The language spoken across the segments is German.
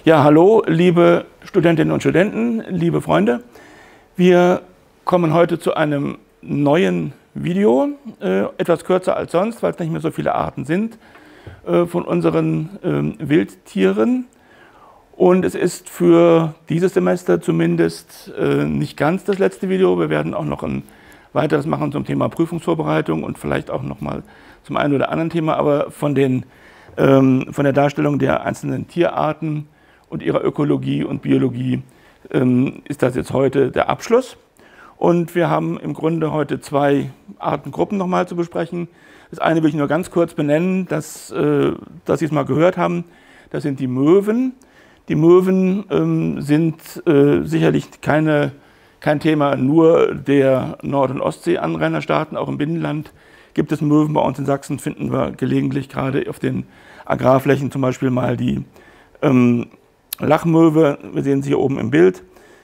Ja, hallo, liebe Studentinnen und Studenten, liebe Freunde. Wir kommen heute zu einem neuen Video, etwas kürzer als sonst, weil es nicht mehr so viele Arten sind von unseren Wildtieren. Und es ist für dieses Semester zumindest nicht ganz das letzte Video. Wir werden auch noch ein weiteres machen zum Thema Prüfungsvorbereitung und vielleicht auch noch mal zum einen oder anderen Thema. Aber von der Darstellung der einzelnen Tierarten und ihrer Ökologie und Biologie ist das jetzt heute der Abschluss. Und wir haben im Grunde heute zwei Artengruppen nochmal zu besprechen. Das eine will ich nur ganz kurz benennen, dass Sie es mal gehört haben. Das sind die Möwen. Die Möwen sind sicherlich kein Thema nur der Nord- und Ostsee-Anrainerstaaten. Auch im Binnenland gibt es Möwen. Bei uns in Sachsen finden wir gelegentlich gerade auf den Agrarflächen zum Beispiel mal die Lachmöwe. Wir sehen sie hier oben im Bild.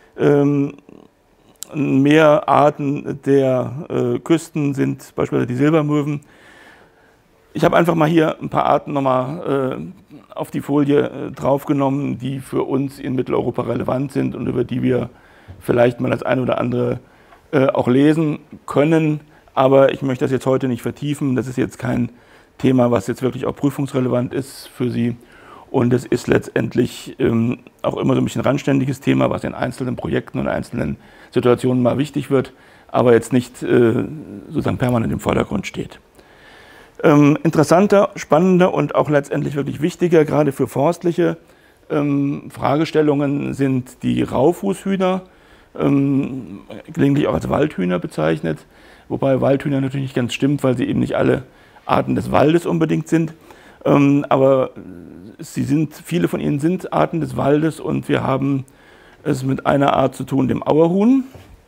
Mehr Arten der Küsten sind beispielsweise die Silbermöwen. Ich habe einfach mal hier ein paar Arten nochmal auf die Folie draufgenommen, die für uns in Mitteleuropa relevant sind und über die wir vielleicht mal das eine oder andere auch lesen können. Aber ich möchte das jetzt heute nicht vertiefen. Das ist jetzt kein Thema, was jetzt wirklich auch prüfungsrelevant ist für Sie. Und es ist letztendlich auch immer so ein bisschen randständiges Thema, was in einzelnen Projekten und einzelnen Situationen mal wichtig wird, aber jetzt nicht sozusagen permanent im Vordergrund steht. Interessanter, spannender und auch letztendlich wirklich wichtiger, gerade für forstliche Fragestellungen sind die Raufußhühner, gelegentlich auch als Waldhühner bezeichnet, wobei Waldhühner natürlich nicht ganz stimmt, weil sie eben nicht alle Arten des Waldes unbedingt sind. Aber viele von ihnen sind Arten des Waldes und wir haben es mit einer Art zu tun, dem Auerhuhn.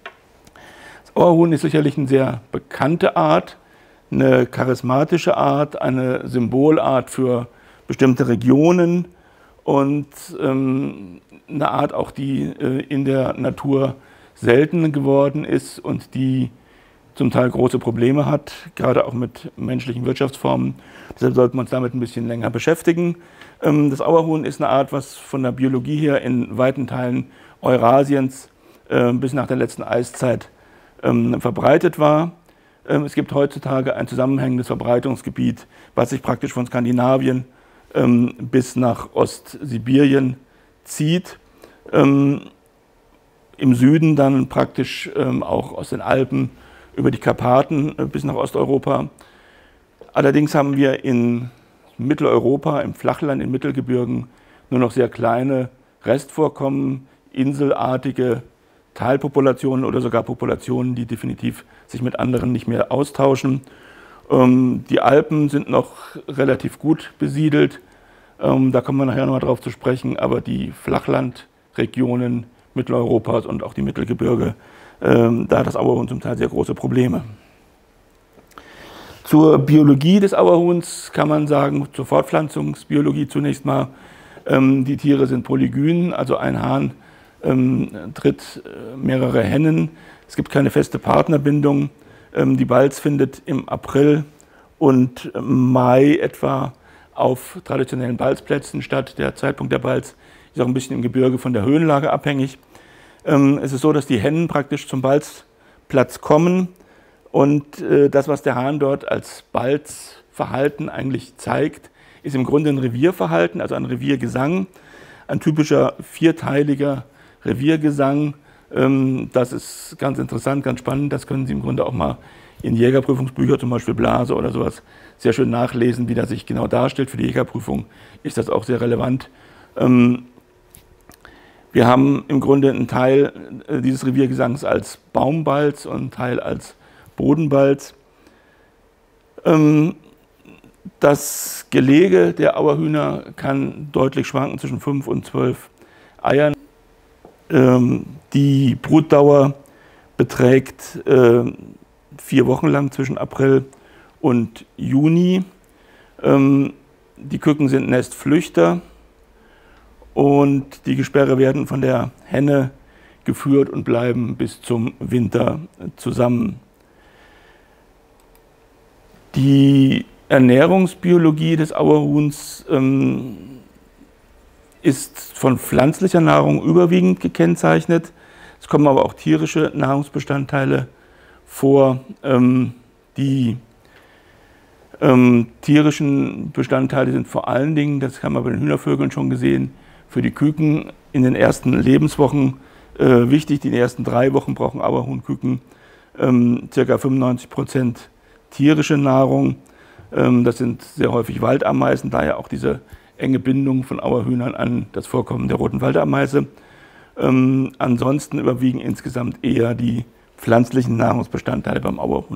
Das Auerhuhn ist sicherlich eine sehr bekannte Art, eine charismatische Art, eine Symbolart für bestimmte Regionen und eine Art auch, die in der Natur selten geworden ist und die zum Teil große Probleme hat, gerade auch mit menschlichen Wirtschaftsformen. Deshalb sollten wir uns damit ein bisschen länger beschäftigen. Das Auerhuhn ist eine Art, was von der Biologie her in weiten Teilen Eurasiens bis nach der letzten Eiszeit verbreitet war. Es gibt heutzutage ein zusammenhängendes Verbreitungsgebiet, was sich praktisch von Skandinavien bis nach Ostsibirien zieht. Im Süden dann praktisch auch aus den Alpen über die Karpaten bis nach Osteuropa. Allerdings haben wir in Mitteleuropa, im Flachland, in Mittelgebirgen nur noch sehr kleine Restvorkommen, inselartige Teilpopulationen oder sogar Populationen, die definitiv sich mit anderen nicht mehr austauschen. Die Alpen sind noch relativ gut besiedelt, da kommen wir nachher nochmal drauf zu sprechen, aber die Flachlandregionen Mitteleuropas und auch die Mittelgebirge, da hat das Auerhuhn zum Teil sehr große Probleme. Zur Biologie des Auerhuhns kann man sagen, zur Fortpflanzungsbiologie zunächst mal, die Tiere sind polygyn, also ein Hahn tritt mehrere Hennen. Es gibt keine feste Partnerbindung. Die Balz findet im April und Mai etwa auf traditionellen Balzplätzen statt. Der Zeitpunkt der Balz ist auch ein bisschen im Gebirge von der Höhenlage abhängig. Es ist so, dass die Hennen praktisch zum Balzplatz kommen und das, was der Hahn dort als Balzverhalten eigentlich zeigt, ist im Grunde ein Revierverhalten, also ein Reviergesang, ein typischer vierteiliger Reviergesang. Das ist ganz interessant, ganz spannend. Das können Sie im Grunde auch mal in Jägerprüfungsbüchern, zum Beispiel Blase oder sowas, sehr schön nachlesen, wie das sich genau darstellt. Für die Jägerprüfung ist das auch sehr relevant. Wir haben im Grunde einen Teil dieses Reviergesangs als Baumbalz und einen Teil als Bodenbalz. Das Gelege der Auerhühner kann deutlich schwanken zwischen 5 und 12 Eiern. Die Brutdauer beträgt 4 Wochen lang zwischen April und Juni. Die Küken sind Nestflüchter und die Gesperre werden von der Henne geführt und bleiben bis zum Winter zusammen. Die Ernährungsbiologie des Auerhuhns ist von pflanzlicher Nahrung überwiegend gekennzeichnet. Es kommen aber auch tierische Nahrungsbestandteile vor. Die tierischen Bestandteile sind vor allen Dingen, das haben wir bei den Hühnervögeln schon gesehen, für die Küken in den ersten Lebenswochen wichtig. Die ersten 3 Wochen brauchen Auerhuhnküken ca. 95% tierische Nahrung. Das sind sehr häufig Waldameisen, daher auch diese enge Bindung von Auerhühnern an das Vorkommen der roten Waldameise. Ansonsten überwiegen insgesamt eher die pflanzlichen Nahrungsbestandteile beim Auerhuhn.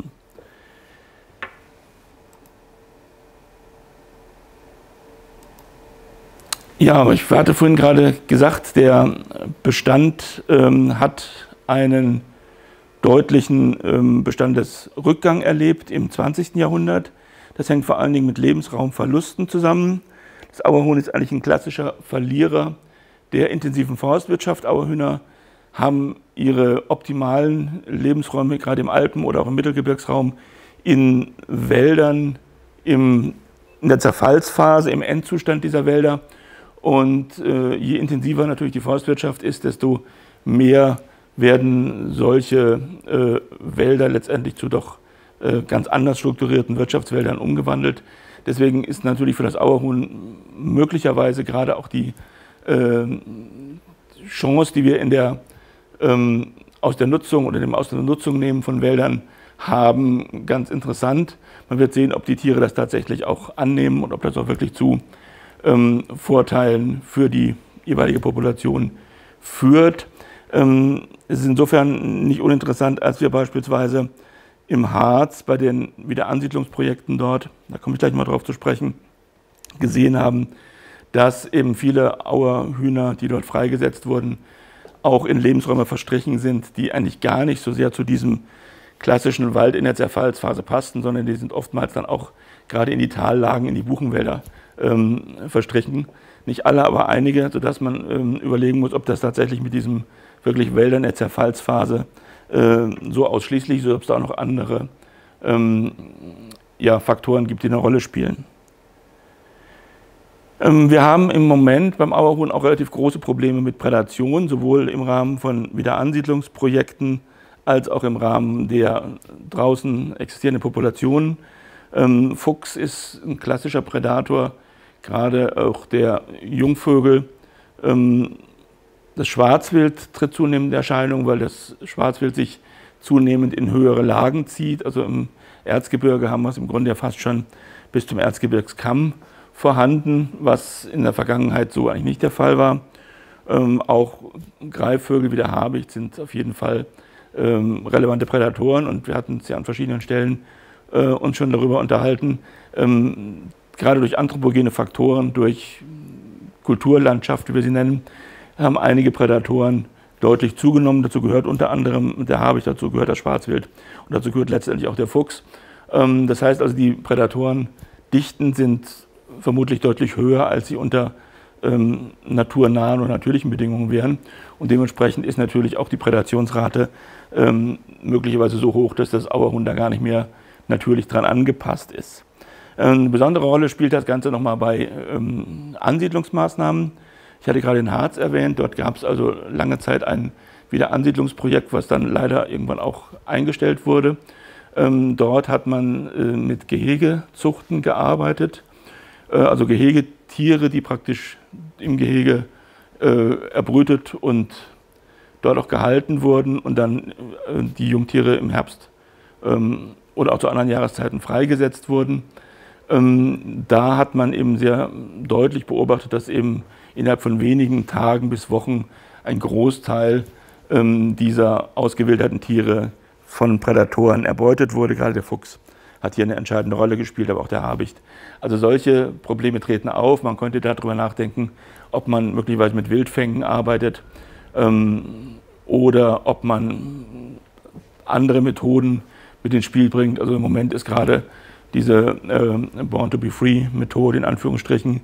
Ja, aber ich hatte vorhin gerade gesagt, der Bestand hat einen deutlichen Bestandesrückgang erlebt im 20. Jahrhundert. Das hängt vor allen Dingen mit Lebensraumverlusten zusammen. Das Auerhuhn ist eigentlich ein klassischer Verlierer der intensiven Forstwirtschaft. Auerhühner haben ihre optimalen Lebensräume, gerade im Alpen- oder auch im Mittelgebirgsraum, in Wäldern in der Zerfallsphase, im Endzustand dieser Wälder. Und je intensiver natürlich die Forstwirtschaft ist, desto mehr werden solche Wälder letztendlich zu doch ganz anders strukturierten Wirtschaftswäldern umgewandelt. Deswegen ist natürlich für das Auerhuhn möglicherweise gerade auch die Chance, die wir aus der Nutzung oder dem aus der Nutzung nehmen von Wäldern haben, ganz interessant. Man wird sehen, ob die Tiere das tatsächlich auch annehmen und ob das auch wirklich zu Vorteilen für die jeweilige Population führt. Es ist insofern nicht uninteressant, als wir beispielsweise im Harz bei den Wiederansiedlungsprojekten dort, da komme ich gleich mal drauf zu sprechen, gesehen haben, dass eben viele Auerhühner, die dort freigesetzt wurden, auch in Lebensräume verstrichen sind, die eigentlich gar nicht so sehr zu diesem klassischen Wald in der Zerfallsphase passten, sondern die sind oftmals dann auch gerade in die Tallagen, in die Buchenwälder verstrichen. Nicht alle, aber einige, sodass man überlegen muss, ob das tatsächlich mit diesen wirklich Wäldern der Zerfallsphase so ausschließlich ist, oder ob es da auch noch andere Faktoren gibt, die eine Rolle spielen. Wir haben im Moment beim Auerhuhn auch relativ große Probleme mit Prädation, sowohl im Rahmen von Wiederansiedlungsprojekten als auch im Rahmen der draußen existierenden Populationen. Fuchs ist ein klassischer Prädator, gerade auch der Jungvögel. Das Schwarzwild tritt zunehmend in Erscheinung, weil das Schwarzwild sich zunehmend in höhere Lagen zieht. Also im Erzgebirge haben wir es im Grunde ja fast schon bis zum Erzgebirgskamm vorhanden, was in der Vergangenheit so eigentlich nicht der Fall war. Auch Greifvögel wie der Habicht sind auf jeden Fall relevante Prädatoren, und wir hatten es ja an verschiedenen Stellen uns schon darüber unterhalten. Gerade durch anthropogene Faktoren, durch Kulturlandschaft, wie wir sie nennen, haben einige Prädatoren deutlich zugenommen. Dazu gehört unter anderem der Habicht, dazu gehört das Schwarzwild und dazu gehört letztendlich auch der Fuchs. Das heißt also, die Prädatorendichten sind vermutlich deutlich höher, als sie unter naturnahen und natürlichen Bedingungen wären. Und dementsprechend ist natürlich auch die Prädationsrate möglicherweise so hoch, dass das Auerhuhn da gar nicht mehr natürlich dran angepasst ist. Eine besondere Rolle spielt das Ganze nochmal bei Ansiedlungsmaßnahmen. Ich hatte gerade den Harz erwähnt, dort gab es also lange Zeit ein Wiederansiedlungsprojekt, was dann leider irgendwann auch eingestellt wurde. Dort hat man mit Gehegezuchten gearbeitet, also Gehegetiere, die praktisch im Gehege erbrütet und dort auch gehalten wurden und dann die Jungtiere im Herbst oder auch zu anderen Jahreszeiten freigesetzt wurden. Da hat man eben sehr deutlich beobachtet, dass eben innerhalb von wenigen Tagen bis Wochen ein Großteil dieser ausgewilderten Tiere von Prädatoren erbeutet wurde. Gerade der Fuchs hat hier eine entscheidende Rolle gespielt, aber auch der Habicht. Also solche Probleme treten auf. Man könnte darüber nachdenken, ob man möglicherweise mit Wildfängen arbeitet oder ob man andere Methoden mit ins Spiel bringt. Also im Moment ist gerade diese Born-to-be-free-Methode in Anführungsstrichen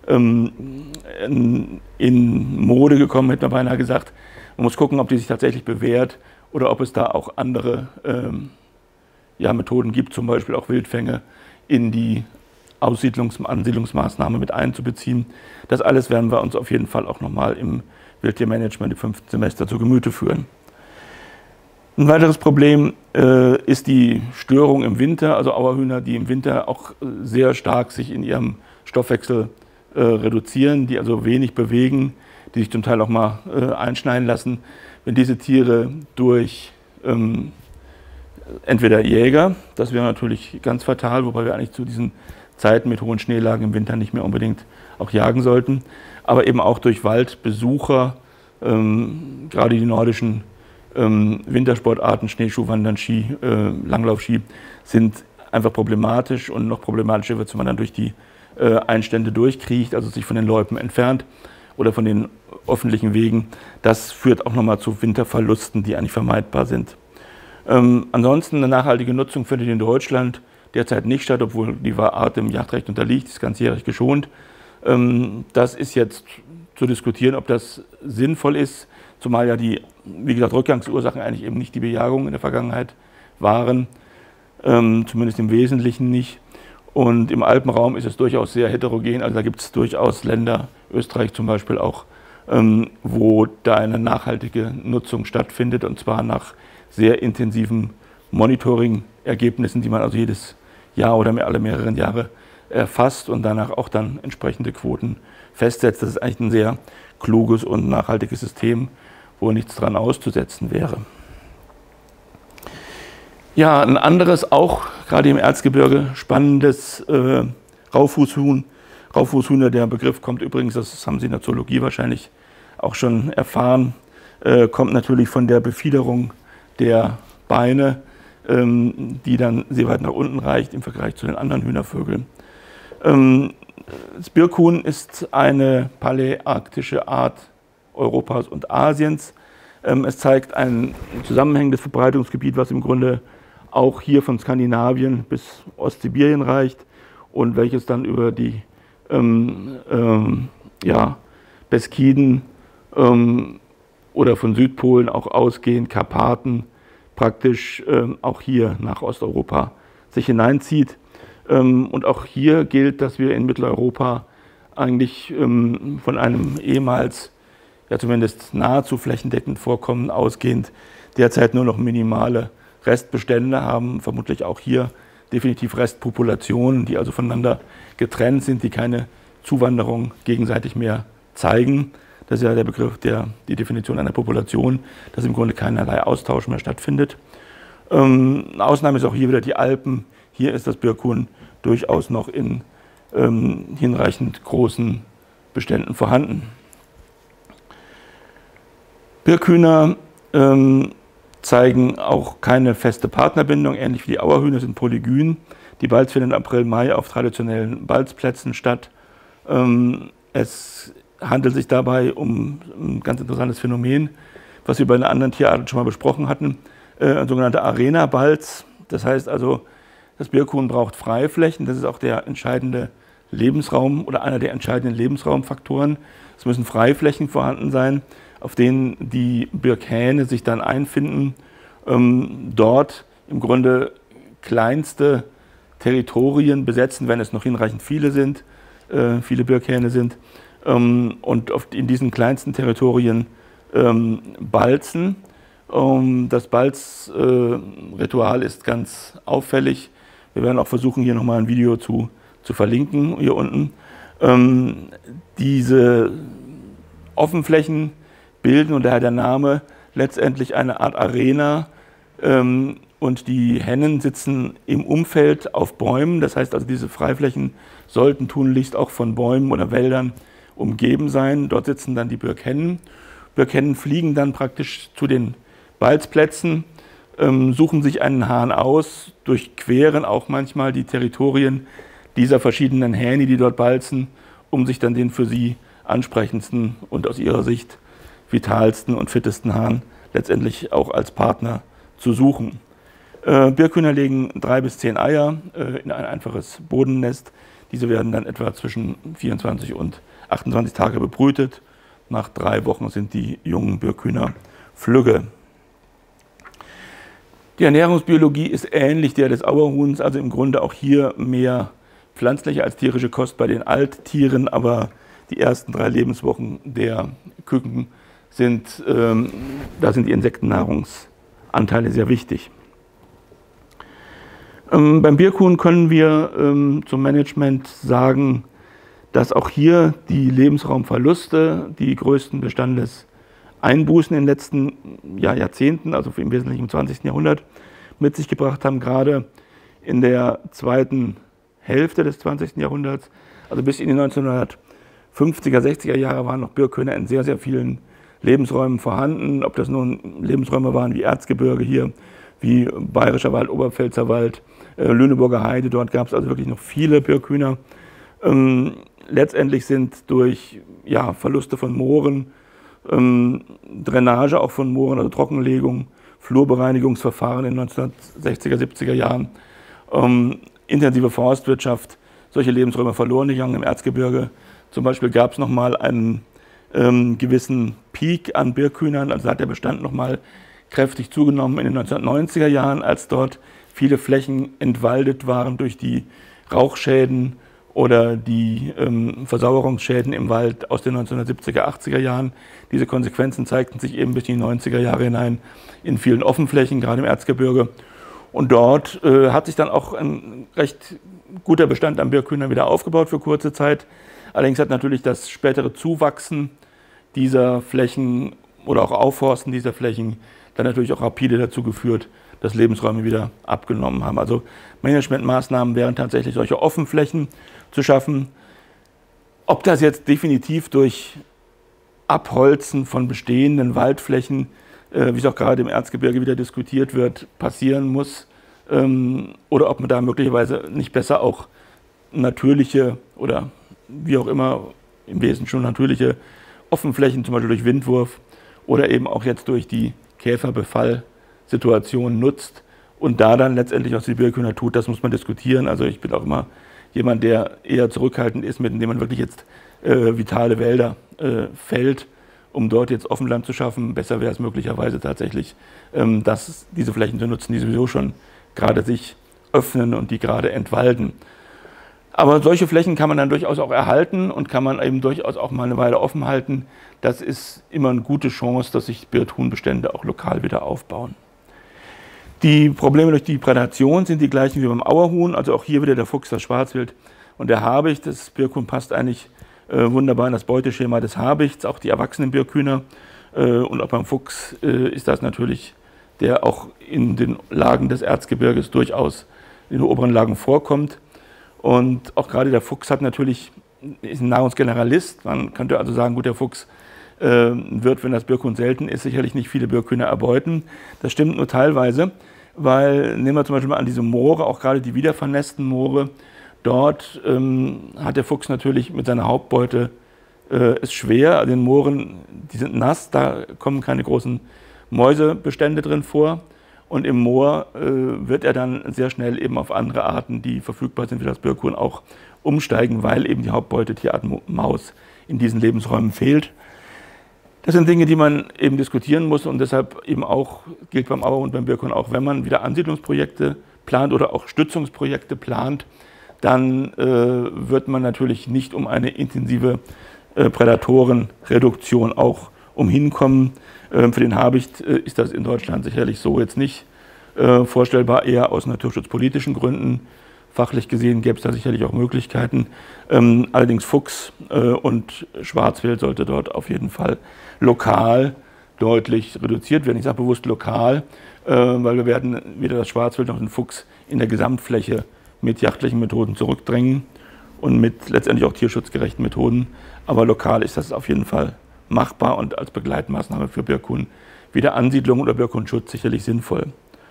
in Mode gekommen, hätte man beinahe gesagt. Man muss gucken, ob die sich tatsächlich bewährt oder ob es da auch andere Methoden gibt, zum Beispiel auch Wildfänge in die Ansiedlungsmaßnahme mit einzubeziehen. Das alles werden wir uns auf jeden Fall auch nochmal im Wildtiermanagement im 5. Semester zu Gemüte führen. Ein weiteres Problem ist die Störung im Winter, also Auerhühner, die im Winter auch sehr stark sich in ihrem Stoffwechsel reduzieren, die also wenig bewegen, die sich zum Teil auch mal einschneiden lassen. Wenn diese Tiere durch entweder Jäger, das wäre natürlich ganz fatal, wobei wir eigentlich zu diesen Zeiten mit hohen Schneelagen im Winter nicht mehr unbedingt auch jagen sollten, aber eben auch durch Waldbesucher, gerade die nordischen Wintersportarten, Schneeschuhwandern, Ski, Langlaufski, sind einfach problematisch, und noch problematischer wird es, wenn man dann durch die Einstände durchkriecht, also sich von den Loipen entfernt oder von den öffentlichen Wegen. Das führt auch nochmal zu Winterverlusten, die eigentlich vermeidbar sind. Ansonsten eine nachhaltige Nutzung findet in Deutschland derzeit nicht statt, obwohl die Art dem Jagdrecht unterliegt, ist ganzjährig geschont. Das ist jetzt zu diskutieren, ob das sinnvoll ist, zumal ja die, wie gesagt, Rückgangsursachen eigentlich eben nicht die Bejagung in der Vergangenheit waren, zumindest im Wesentlichen nicht. Und im Alpenraum ist es durchaus sehr heterogen, also da gibt es durchaus Länder, Österreich zum Beispiel auch, wo da eine nachhaltige Nutzung stattfindet, und zwar nach sehr intensiven Monitoring-Ergebnissen, die man also jedes Jahr oder alle mehreren Jahre erfasst und danach auch dann entsprechende Quoten festsetzt. Das ist eigentlich ein sehr kluges und nachhaltiges System, wo nichts dran auszusetzen wäre. Ja, ein anderes, auch gerade im Erzgebirge spannendes Raufußhühner, der Begriff kommt übrigens, das haben Sie in der Zoologie wahrscheinlich auch schon erfahren, kommt natürlich von der Befiederung der Beine, die dann sehr weit nach unten reicht im Vergleich zu den anderen Hühnervögeln. Das Birkhuhn ist eine paläarktische Art Europas und Asiens. Es zeigt ein zusammenhängendes Verbreitungsgebiet, was im Grunde auch hier von Skandinavien bis Ostsibirien reicht und welches dann über die Beskiden oder von Südpolen auch ausgehend, Karpaten, praktisch auch hier nach Osteuropa sich hineinzieht. Und auch hier gilt, dass wir in Mitteleuropa eigentlich von einem ehemals, ja zumindest nahezu flächendeckend Vorkommen ausgehend, derzeit nur noch minimale Restbestände haben, vermutlich auch hier definitiv Restpopulationen, die also voneinander getrennt sind, die keine Zuwanderung gegenseitig mehr zeigen. Das ist ja der Begriff, die Definition einer Population, dass im Grunde keinerlei Austausch mehr stattfindet. Eine Ausnahme ist auch hier wieder die Alpen. Hier ist das Birkhuhn durchaus noch in hinreichend großen Beständen vorhanden. Birkhühner zeigen auch keine feste Partnerbindung, ähnlich wie die Auerhühner sind polygyn. Die Balz findet im April, Mai auf traditionellen Balzplätzen statt. Es handelt sich dabei um ein ganz interessantes Phänomen, was wir bei einer anderen Tierart schon mal besprochen hatten, ein sogenannter Arena-Balz. Das heißt also, das Birkhuhn braucht Freiflächen, das ist auch der entscheidende Lebensraum oder einer der entscheidenden Lebensraumfaktoren. Es müssen Freiflächen vorhanden sein, auf denen die Birkhähne sich dann einfinden, dort im Grunde kleinste Territorien besetzen, wenn es noch hinreichend viele sind, viele Birkhähne sind, und in diesen kleinsten Territorien balzen. Das Balzritual ist ganz auffällig. Wir werden auch versuchen, hier nochmal ein Video zu verlinken, hier unten. Diese Offenflächen bilden, und daher der Name, letztendlich eine Art Arena, und die Hennen sitzen im Umfeld auf Bäumen. Das heißt also, diese Freiflächen sollten tunlichst auch von Bäumen oder Wäldern umgeben sein. Dort sitzen dann die Birkhennen. Birkhennen fliegen dann praktisch zu den Balzplätzen, suchen sich einen Hahn aus, durchqueren auch manchmal die Territorien dieser verschiedenen Hähne, die dort balzen, um sich dann den für sie ansprechendsten und aus ihrer Sicht vitalsten und fittesten Hahn letztendlich auch als Partner zu suchen. Birkhühner legen 3 bis 10 Eier in ein einfaches Bodennest. Diese werden dann etwa zwischen 24 und 28 Tage bebrütet. Nach 3 Wochen sind die jungen Birkhühner flügge. Die Ernährungsbiologie ist ähnlich der des Auerhuhns, also im Grunde auch hier mehr pflanzliche als tierische Kost bei den Alttieren, aber die ersten 3 Lebenswochen der Küken sind, da sind die Insektennahrungsanteile sehr wichtig. Beim Birkhuhn können wir zum Management sagen, dass auch hier die Lebensraumverluste die größten Bestandeseinbußen in den letzten Jahrzehnten, also im Wesentlichen im 20. Jahrhundert, mit sich gebracht haben, gerade in der zweiten Hälfte des 20. Jahrhunderts, also bis in die 1950er, 60er Jahre waren noch Birkhühner in sehr, sehr vielen Lebensräumen vorhanden, ob das nun Lebensräume waren wie Erzgebirge hier, wie Bayerischer Wald, Oberpfälzer Wald, Lüneburger Heide, dort gab es also wirklich noch viele Birkhühner. Letztendlich sind durch Verluste von Mooren, Drainage auch von Mooren, also Trockenlegung, Flurbereinigungsverfahren in den 1960er, 70er Jahren, intensive Forstwirtschaft, solche Lebensräume verloren gegangen im Erzgebirge. Zum Beispiel gab es nochmal einen gewissen Peak an Birkhühnern, also hat der Bestand nochmal kräftig zugenommen in den 1990er Jahren, als dort viele Flächen entwaldet waren durch die Rauchschäden oder die Versauerungsschäden im Wald aus den 1970er, 80er Jahren. Diese Konsequenzen zeigten sich eben bis in die 90er Jahre hinein in vielen Offenflächen, gerade im Erzgebirge. Und dort hat sich dann auch ein recht guter Bestand an Birkhühnern wieder aufgebaut für kurze Zeit. Allerdings hat natürlich das spätere Zuwachsen dieser Flächen oder auch Aufforsten dieser Flächen dann natürlich auch rapide dazu geführt, dass Lebensräume wieder abgenommen haben. Also Managementmaßnahmen wären tatsächlich solche Offenflächen zu schaffen. Ob das jetzt definitiv durch Abholzen von bestehenden Waldflächen, wie es auch gerade im Erzgebirge wieder diskutiert wird, passieren muss, oder ob man da möglicherweise nicht besser auch natürliche oder wie auch immer im Wesentlichen schon natürliche Offenflächen, zum Beispiel durch Windwurf oder eben auch jetzt durch die Käferbefallsituation nutzt und da dann letztendlich, was die Birkhühner tut, das muss man diskutieren. Also ich bin auch immer jemand, der eher zurückhaltend ist, mit indem man wirklich jetzt vitale Wälder fällt, um dort jetzt Offenland zu schaffen. Besser wäre es möglicherweise tatsächlich, diese Flächen zu nutzen, die sowieso schon gerade sich öffnen und die gerade entwalden. Aber solche Flächen kann man dann durchaus auch erhalten und kann man eben durchaus auch mal eine Weile offen halten. Das ist immer eine gute Chance, dass sich Birkhuhnbestände auch lokal wieder aufbauen. Die Probleme durch die Prädation sind die gleichen wie beim Auerhuhn, also auch hier wieder der Fuchs, das Schwarzwild und der Habicht. Das Birkhuhn passt eigentlich wunderbar in das Beuteschema des Habichts, auch die erwachsenen Birkhühner. Und auch beim Fuchs ist das natürlich, der auch in den Lagen des Erzgebirges durchaus in den oberen Lagen vorkommt. Und auch gerade der Fuchs ist ein Nahrungsgeneralist. Man könnte also sagen, gut, der Fuchs wird, wenn das Birkhuhn selten ist, sicherlich nicht viele Birkhühner erbeuten. Das stimmt nur teilweise, weil, nehmen wir zum Beispiel mal an diese Moore, auch gerade die wiedervernässten Moore, dort hat der Fuchs natürlich mit seiner Hauptbeute es schwer. Also den Mooren, die sind nass, da kommen keine großen Mäusebestände drin vor. Und im Moor wird er dann sehr schnell eben auf andere Arten, die verfügbar sind für das Birkhuhn, auch umsteigen, weil eben die Hauptbeute Tierart Maus in diesen Lebensräumen fehlt. Das sind Dinge, die man eben diskutieren muss und deshalb eben auch, gilt beim Auer und beim Birkhuhn auch, wenn man wieder Ansiedlungsprojekte plant oder auch Stützungsprojekte plant, dann wird man natürlich nicht um eine intensive Prädatorenreduktion auch umhinkommen. Für den Habicht ist das in Deutschland sicherlich so jetzt nicht vorstellbar, eher aus naturschutzpolitischen Gründen. Fachlich gesehen gäbe es da sicherlich auch Möglichkeiten. Allerdings Fuchs und Schwarzwild sollte dort auf jeden Fall lokal deutlich reduziert werden. Ich sage bewusst lokal, weil wir werden weder das Schwarzwild noch den Fuchs in der Gesamtfläche mit jagdlichen Methoden zurückdrängen und mit letztendlich auch tierschutzgerechten Methoden. Aber lokal ist das auf jeden Fall machbar und als Begleitmaßnahme für Birkhuhn Wiederansiedlung oder Birkhuhnschutz sicherlich sinnvoll.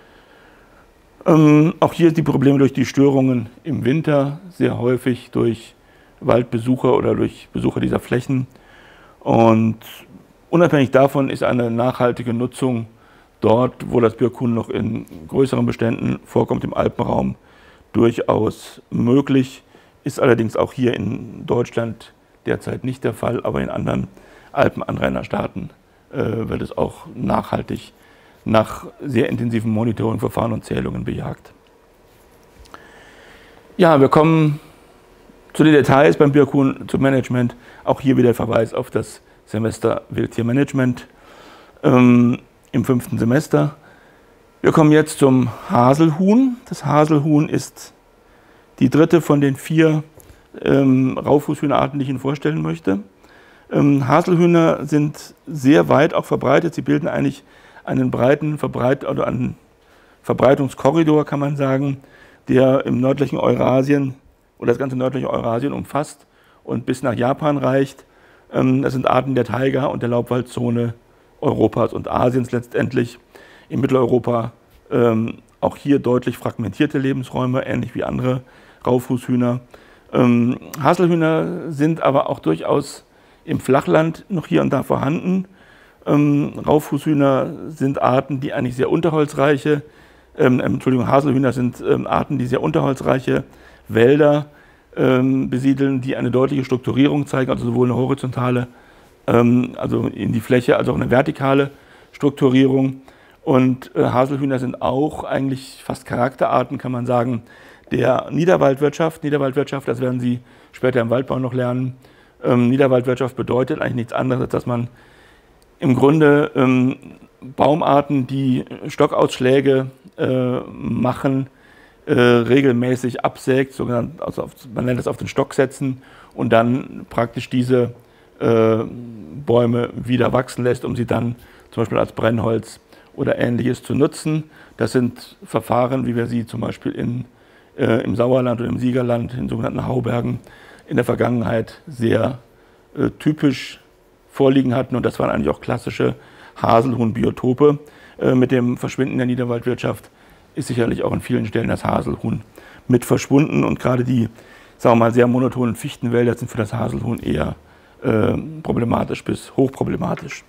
Auch hier die Probleme durch die Störungen im Winter, sehr häufig durch Waldbesucher oder durch Besucher dieser Flächen. Und unabhängig davon ist eine nachhaltige Nutzung dort, wo das Birkhuhn noch in größeren Beständen vorkommt, im Alpenraum, durchaus möglich. Ist allerdings auch hier in Deutschland derzeit nicht der Fall, aber in anderen Alpenanrainerstaaten wird es auch nachhaltig nach sehr intensiven Monitoringverfahren und Zählungen bejagt. Ja, wir kommen Zu den Details beim Birkhuhn, zum Management, auch hier wieder Verweis auf das Semester Wildtiermanagement im 5. Semester. Wir kommen jetzt zum Haselhuhn. Das Haselhuhn ist die dritte von den 4 Raufußhühnerarten, die ich Ihnen vorstellen möchte. Haselhühner sind sehr weit auch verbreitet. Sie bilden eigentlich einen breiten einen Verbreitungskorridor, kann man sagen, der im nördlichen Eurasien oder das ganze nördliche Eurasien umfasst und bis nach Japan reicht. Das sind Arten der Taiga- und der Laubwaldzone Europas und Asiens letztendlich. In Mitteleuropa auch hier deutlich fragmentierte Lebensräume, ähnlich wie andere Raufußhühner. Haselhühner sind aber auch durchaus im Flachland noch hier und da vorhanden. Raufußhühner sind Arten, die eigentlich sehr unterholzreiche, Haselhühner sind Arten, die sehr unterholzreiche Wälder besiedeln, die eine deutliche Strukturierung zeigen, also sowohl eine horizontale, also in die Fläche, als auch eine vertikale Strukturierung. Und Haselhühner sind auch eigentlich fast Charakterarten, kann man sagen, der Niederwaldwirtschaft. Niederwaldwirtschaft, das werden Sie später im Waldbau noch lernen. Niederwaldwirtschaft bedeutet eigentlich nichts anderes, als dass man im Grunde Baumarten, die Stockausschläge machen, regelmäßig absägt, sogenannt, also man nennt es auf den Stock setzen und dann praktisch diese Bäume wieder wachsen lässt, um sie dann zum Beispiel als Brennholz oder Ähnliches zu nutzen. Das sind Verfahren, wie wir sie zum Beispiel im Sauerland oder im Siegerland, in sogenannten Haubergen, in der Vergangenheit sehr typisch vorliegen hatten. Und das waren eigentlich auch klassische Haselhuhn-Biotope. Mit dem Verschwinden der Niederwaldwirtschaft ist sicherlich auch an vielen Stellen das Haselhuhn mit verschwunden. Und gerade die, sagen wir mal, sehr monotonen Fichtenwälder sind für das Haselhuhn eher problematisch bis hochproblematisch.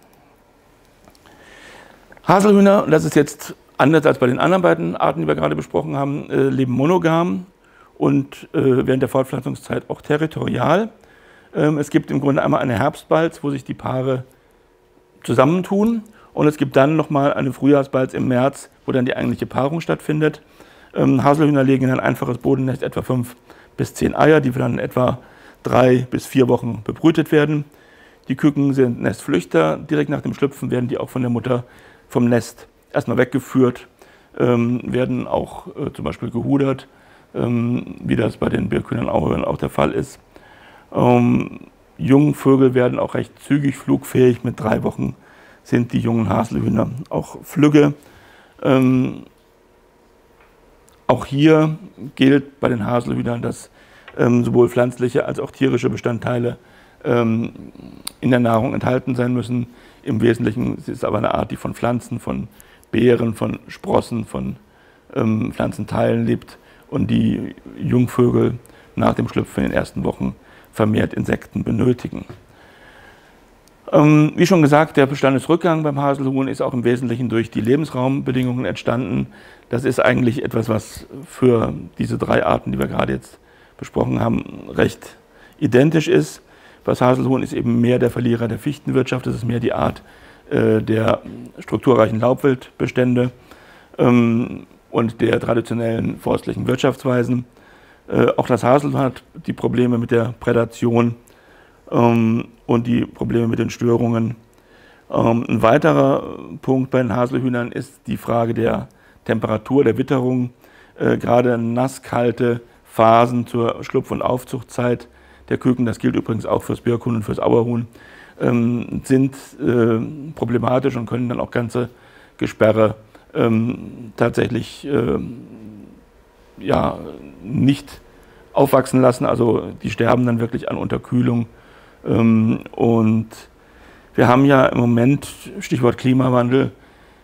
Haselhühner, und das ist jetzt anders als bei den anderen beiden Arten, die wir gerade besprochen haben, leben monogam und während der Fortpflanzungszeit auch territorial. Es gibt im Grunde einmal eine Herbstbalz, wo sich die Paare zusammentun, und es gibt dann nochmal eine Frühjahrsbalz im März, wo dann die eigentliche Paarung stattfindet. Haselhühner legen in ein einfaches Bodennest etwa 5 bis 10 Eier, die dann etwa 3 bis 4 Wochen bebrütet werden. Die Küken sind Nestflüchter. Direkt nach dem Schlüpfen werden die auch von der Mutter vom Nest erstmal weggeführt, werden auch zum Beispiel gehudert, wie das bei den Birkhühnern auch der Fall ist. Jungvögel werden auch recht zügig flugfähig. Mit 3 Wochen sind die jungen Haselhühner auch flügge. Auch hier gilt bei den Haselhühnern, dass sowohl pflanzliche als auch tierische Bestandteile in der Nahrung enthalten sein müssen. Im Wesentlichen ist es aber eine Art, die von Pflanzen, von Beeren, von Sprossen, von Pflanzenteilen lebt und die Jungvögel nach dem Schlüpfen in den ersten Wochen vermehrt Insekten benötigen. Wie schon gesagt, der Bestandesrückgang beim Haselhuhn ist auch im Wesentlichen durch die Lebensraumbedingungen entstanden. Das ist eigentlich etwas, was für diese 3 Arten, die wir gerade jetzt besprochen haben, recht identisch ist. Das Haselhuhn ist eben mehr der Verlierer der Fichtenwirtschaft, das ist mehr die Art der strukturreichen Laubwildbestände und der traditionellen forstlichen Wirtschaftsweisen. Auch das Haselhuhn hat die Probleme mit der Prädation und die Probleme mit den Störungen. Ein weiterer Punkt bei den Haselhühnern ist die Frage der Temperatur, der Witterung. Gerade nasskalte Phasen zur Schlupf- und Aufzuchtzeit der Küken, das gilt übrigens auch fürs Birkhuhn und fürs Auerhuhn, sind problematisch und können dann auch ganze Gesperre tatsächlich nicht aufwachsen lassen. Also die sterben dann wirklich an Unterkühlung. Und wir haben ja im Moment, Stichwort Klimawandel,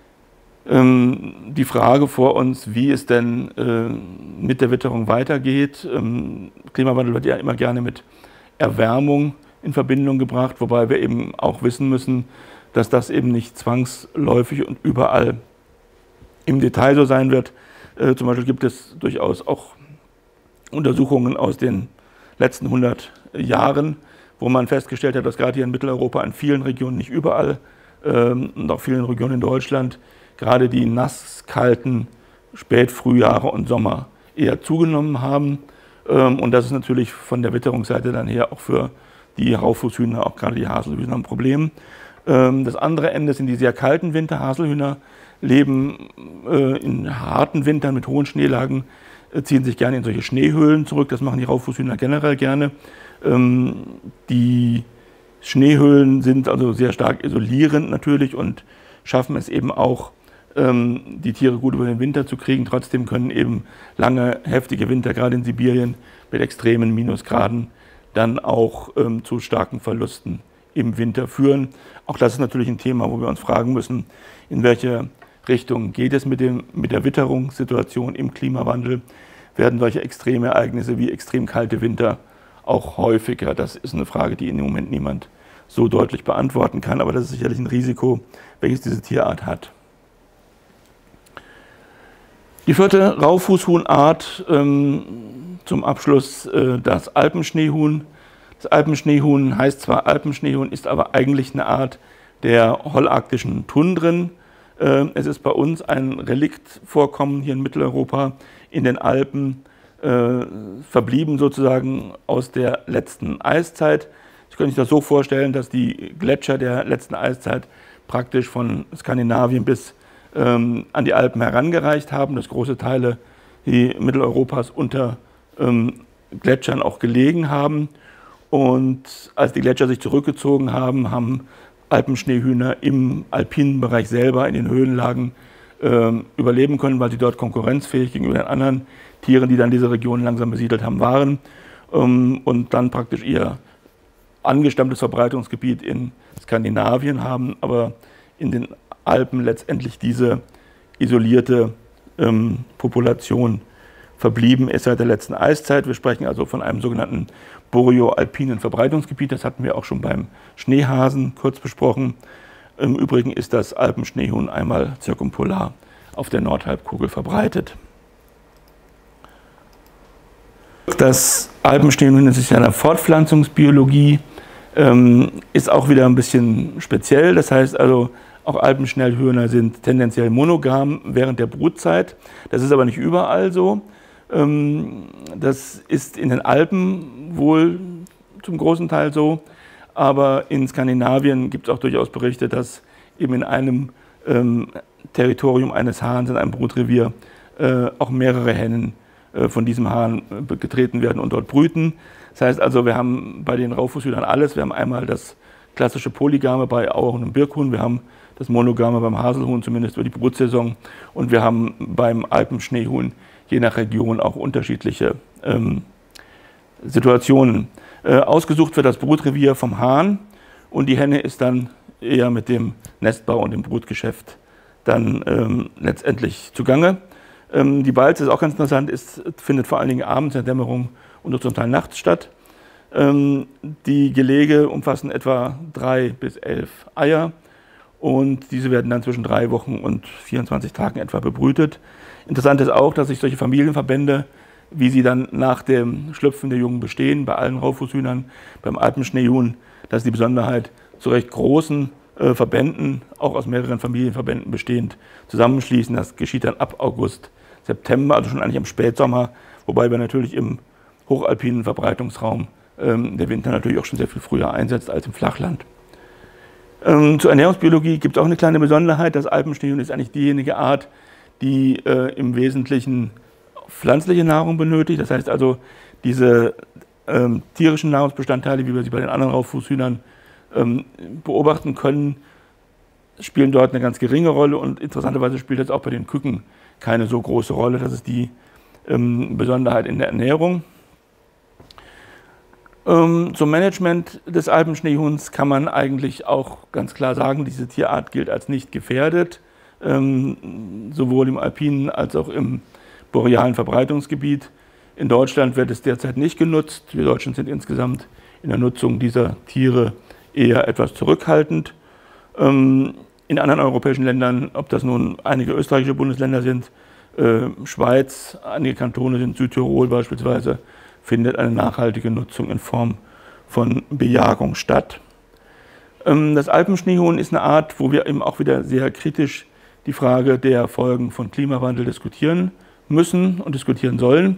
die Frage vor uns, wie es denn mit der Witterung weitergeht. Klimawandel wird ja immer gerne mit Erwärmung in Verbindung gebracht, wobei wir eben auch wissen müssen, dass das eben nicht zwangsläufig und überall im Detail so sein wird. Zum Beispiel gibt es durchaus auch Untersuchungen aus den letzten 100 Jahren, wo man festgestellt hat, dass gerade hier in Mitteleuropa in vielen Regionen, nicht überall, und auch vielen Regionen in Deutschland, gerade die nasskalten Spätfrühjahre und Sommer eher zugenommen haben. Und das ist natürlich von der Witterungsseite dann her auch für die Raufußhühner, auch gerade die Haselhühner, ein Problem. Das andere Ende sind die sehr kalten Winter. Haselhühner leben in harten Wintern mit hohen Schneelagen, ziehen sich gerne in solche Schneehöhlen zurück. Das machen die Raufußhühner generell gerne. Die Schneehöhlen sind also sehr stark isolierend natürlich und schaffen es eben auch, die Tiere gut über den Winter zu kriegen. Trotzdem können eben lange, heftige Winter, gerade in Sibirien mit extremen Minusgraden, dann auch zu starken Verlusten im Winter führen. Auch das ist natürlich ein Thema, wo wir uns fragen müssen, in welche Richtung geht es mit der Witterungssituation im Klimawandel? Werden solche extreme Ereignisse wie extrem kalte Winter auch häufiger? Das ist eine Frage, die im Moment niemand so deutlich beantworten kann, aber das ist sicherlich ein Risiko, welches diese Tierart hat. Die vierte Raufußhuhnart, zum Abschluss das Alpenschneehuhn. Das Alpenschneehuhn heißt zwar Alpenschneehuhn, ist aber eigentlich eine Art der hollarktischen Tundren. Es ist bei uns ein Reliktvorkommen hier in Mitteleuropa in den Alpen, verblieben sozusagen aus der letzten Eiszeit. Sie können sich das so vorstellen, dass die Gletscher der letzten Eiszeit praktisch von Skandinavien bis an die Alpen herangereicht haben, dass große Teile Mitteleuropas unter Gletschern auch gelegen haben. Und als die Gletscher sich zurückgezogen haben, haben Alpenschneehühner im alpinen Bereich selber in den Höhenlagen überleben können, weil sie dort konkurrenzfähig gegenüber den anderen Tieren, die dann diese Region langsam besiedelt haben, waren. Und dann praktisch ihr angestammtes Verbreitungsgebiet in Skandinavien haben, aber in den Alpen letztendlich diese isolierte Population verblieben ist seit der letzten Eiszeit. Wir sprechen also von einem sogenannten boreoalpinen Verbreitungsgebiet. Das hatten wir auch schon beim Schneehasen kurz besprochen. Im Übrigen ist das Alpenschneehuhn einmal zirkumpolar auf der Nordhalbkugel verbreitet. Das Alpenschneehuhn ist ja eine Fortpflanzungsbiologie, ist auch wieder ein bisschen speziell. Das heißt also, auch Alpenschnellhühner sind tendenziell monogam während der Brutzeit. Das ist aber nicht überall so. Das ist in den Alpen wohl zum großen Teil so. Aber in Skandinavien gibt es auch durchaus Berichte, dass eben in einem Territorium eines Hahns, in einem Brutrevier, auch mehrere Hennen von diesem Hahn getreten werden und dort brüten. Das heißt also, wir haben bei den Raufußhühnern alles. Wir haben einmal das klassische Polygame bei Auerhuhn und Birkhuhn. Wir haben das Monogame beim Haselhuhn, zumindest über die Brutsaison. Und wir haben beim Alpenschneehuhn je nach Region auch unterschiedliche Situationen. Ausgesucht wird das Brutrevier vom Hahn und die Henne ist dann eher mit dem Nestbau und dem Brutgeschäft dann letztendlich zugange. Die Balze ist auch ganz interessant, findet vor allen Dingen abends in der Dämmerung und zum Teil nachts statt. Die Gelege umfassen etwa 3 bis 11 Eier und diese werden dann zwischen 3 Wochen und 24 Tagen etwa bebrütet. Interessant ist auch, dass sich solche Familienverbände, wie sie dann nach dem Schlüpfen der Jungen bestehen, bei allen Raufußhühnern, beim Alpenschneehuhn, das ist die Besonderheit, zu recht großen Verbänden, auch aus mehreren Familienverbänden bestehend, zusammenschließen. Das geschieht dann ab August, September, also schon eigentlich im Spätsommer, wobei wir natürlich im hochalpinen Verbreitungsraum der Winter natürlich auch schon sehr viel früher einsetzt als im Flachland. Zur Ernährungsbiologie gibt es auch eine kleine Besonderheit. Das Alpenschneehuhn ist eigentlich diejenige Art, die im Wesentlichen pflanzliche Nahrung benötigt. Das heißt also, diese tierischen Nahrungsbestandteile, wie wir sie bei den anderen Raufußhühnern beobachten können, spielen dort eine ganz geringe Rolle und interessanterweise spielt das auch bei den Küken keine so große Rolle. Das ist die Besonderheit in der Ernährung. Zum Management des Alpenschneehuhns kann man eigentlich auch ganz klar sagen, diese Tierart gilt als nicht gefährdet, sowohl im alpinen als auch im borealen Verbreitungsgebiet. In Deutschland wird es derzeit nicht genutzt. Wir Deutschen sind insgesamt in der Nutzung dieser Tiere eher etwas zurückhaltend. In anderen europäischen Ländern, ob das nun einige österreichische Bundesländer sind, Schweiz, einige Kantone sind, Südtirol beispielsweise, findet eine nachhaltige Nutzung in Form von Bejagung statt. Das Alpenschneehuhn ist eine Art, wo wir eben auch wieder sehr kritisch die Frage der Folgen von Klimawandel diskutieren müssen und diskutieren sollen.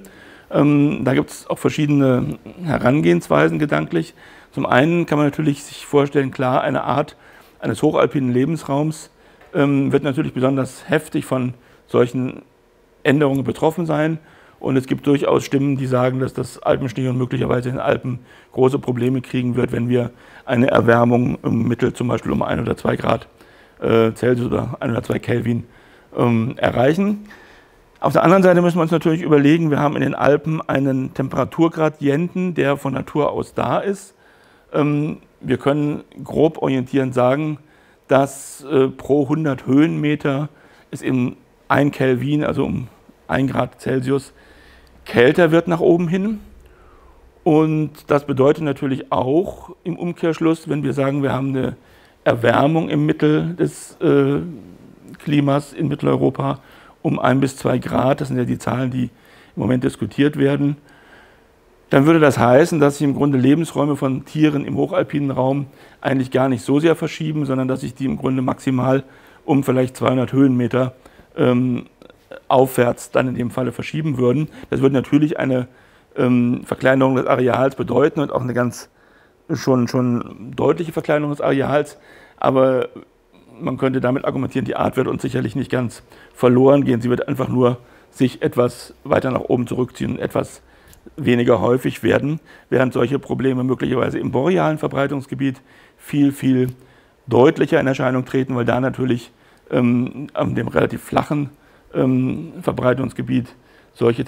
Da gibt es auch verschiedene Herangehensweisen gedanklich. Zum einen kann man natürlich sich vorstellen, klar, eine Art eines hochalpinen Lebensraums wird natürlich besonders heftig von solchen Änderungen betroffen sein. Und es gibt durchaus Stimmen, die sagen, dass das Alpenschneehorn möglicherweise in den Alpen große Probleme kriegen wird, wenn wir eine Erwärmung im Mittel zum Beispiel um 1 oder 2 Grad Celsius oder 1 oder 2 Kelvin erreichen. Auf der anderen Seite müssen wir uns natürlich überlegen, wir haben in den Alpen einen Temperaturgradienten, der von Natur aus da ist. Wir können grob orientierend sagen, dass pro 100 Höhenmeter es in 1 Kelvin, also um 1 Grad Celsius, kälter wird nach oben hin. Und das bedeutet natürlich auch im Umkehrschluss, wenn wir sagen, wir haben eine Erwärmung im Mittel des Klimas in Mitteleuropa um 1 bis 2 Grad, das sind ja die Zahlen, die im Moment diskutiert werden, dann würde das heißen, dass sich im Grunde Lebensräume von Tieren im hochalpinen Raum eigentlich gar nicht so sehr verschieben, sondern dass sich die im Grunde maximal um vielleicht 200 Höhenmeter aufwärts dann in dem Falle verschieben würden. Das würde natürlich eine Verkleinerung des Areals bedeuten und auch eine ganz schon deutliche Verkleinerung des Areals, aber man könnte damit argumentieren, die Art wird uns sicherlich nicht ganz verloren gehen. Sie wird einfach nur sich etwas weiter nach oben zurückziehen und etwas weniger häufig werden, während solche Probleme möglicherweise im borealen Verbreitungsgebiet viel, viel deutlicher in Erscheinung treten, weil da natürlich an dem relativ flachen Verbreitungsgebiet solche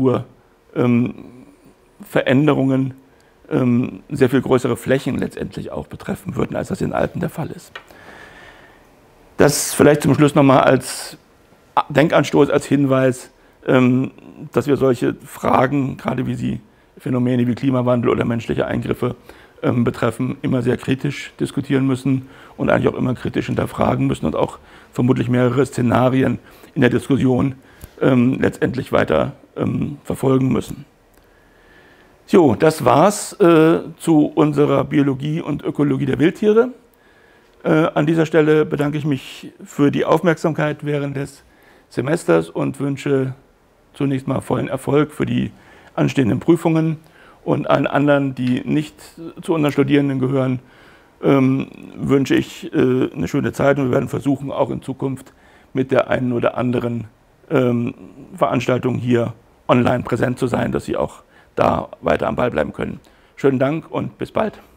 Temperaturveränderungen sehr viel größere Flächen letztendlich auch betreffen würden, als das in den Alpen der Fall ist. Das vielleicht zum Schluss nochmal als Denkanstoß, als Hinweis, dass wir solche Fragen, gerade wie sie Phänomene wie Klimawandel oder menschliche Eingriffe betreffen, immer sehr kritisch diskutieren müssen und eigentlich auch immer kritisch hinterfragen müssen und auch vermutlich mehrere Szenarien in der Diskussion letztendlich weiter verfolgen müssen. So, das war's zu unserer Biologie und Ökologie der Wildtiere. An dieser Stelle bedanke ich mich für die Aufmerksamkeit während des Semesters und wünsche zunächst mal vollen Erfolg für die anstehenden Prüfungen und allen anderen, die nicht zu unseren Studierenden gehören, wünsche ich eine schöne Zeit und wir werden versuchen, auch in Zukunft mit der einen oder anderen Veranstaltung hier online präsent zu sein, dass Sie auch da weiter am Ball bleiben können. Schönen Dank und bis bald.